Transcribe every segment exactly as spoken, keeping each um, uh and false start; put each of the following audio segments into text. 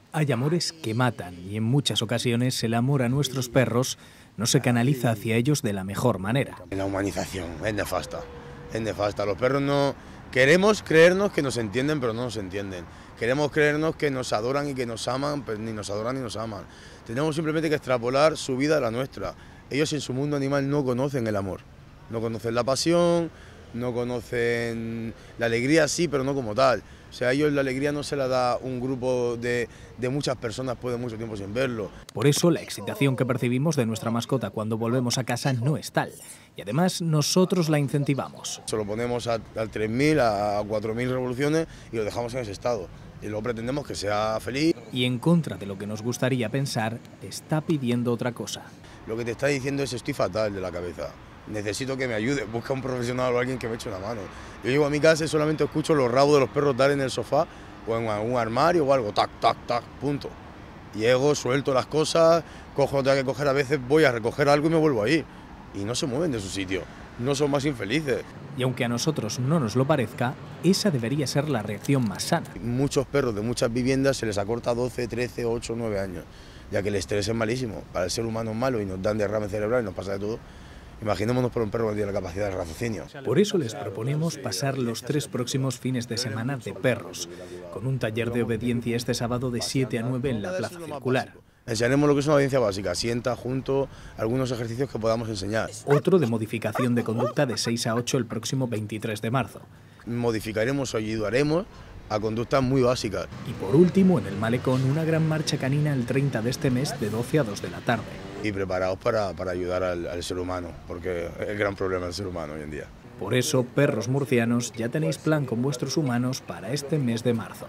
Hay amores que matan y en muchas ocasiones el amor a nuestros perros no se canaliza hacia ellos de la mejor manera. La humanización es nefasta, es nefasta. Los perros no... Queremos creernos que nos entienden, pero no nos entienden. Queremos creernos que nos adoran y que nos aman, pero ni nos adoran ni nos aman. Tenemos simplemente que extrapolar su vida a la nuestra. Ellos en su mundo animal no conocen el amor, no conocen la pasión, no conocen la alegría, sí, pero no como tal. O sea, a ellos la alegría no se la da un grupo de, de muchas personas después de mucho tiempo sin verlo. Por eso la excitación que percibimos de nuestra mascota cuando volvemos a casa no es tal. Y además nosotros la incentivamos. Se lo ponemos a, al tres mil, a cuatro mil revoluciones y lo dejamos en ese estado. Y luego pretendemos que sea feliz. Y en contra de lo que nos gustaría pensar, te está pidiendo otra cosa. Lo que te está diciendo es: estoy fatal de la cabeza. Necesito que me ayude, busca un profesional o alguien que me eche una mano. Yo llego a mi casa y solamente escucho los rabos de los perros dar en el sofá o en un armario o algo, tac, tac, tac, punto. Llego, suelto las cosas, cojo lo que tengo que coger, a veces voy a recoger algo y me vuelvo a ir. Y no se mueven de su sitio, no son más infelices. Y aunque a nosotros no nos lo parezca, esa debería ser la reacción más sana. Muchos perros de muchas viviendas se les acorta doce, trece, ocho, nueve años, ya que el estrés es malísimo. Para el ser humano es malo y nos dan derrame cerebral y nos pasa de todo. Imaginémonos por un perro que tiene la capacidad de raciocinio. Por eso les proponemos pasar los tres próximos fines de semana de perros, con un taller de obediencia este sábado de siete a nueve en la Plaza Circular. Enseñaremos lo que es una obediencia básica, sienta, junto, algunos ejercicios que podamos enseñar. Otro de modificación de conducta de seis a ocho el próximo veintitrés de marzo. Modificaremos o ayudaremos a conductas muy básicas. Y por último, en el Malecón, una gran marcha canina el treinta de este mes de doce a dos de la tarde. Y preparados para, para ayudar al, al ser humano, porque es el gran problema del ser humano hoy en día. Por eso, perros murcianos, ya tenéis plan con vuestros humanos para este mes de marzo.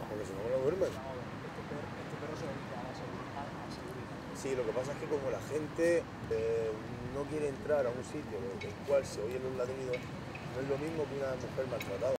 Sí, lo que pasa es que como la gente eh, no quiere entrar a un sitio en el cual se oyen los ladridos, no es lo mismo que una mujer maltratada.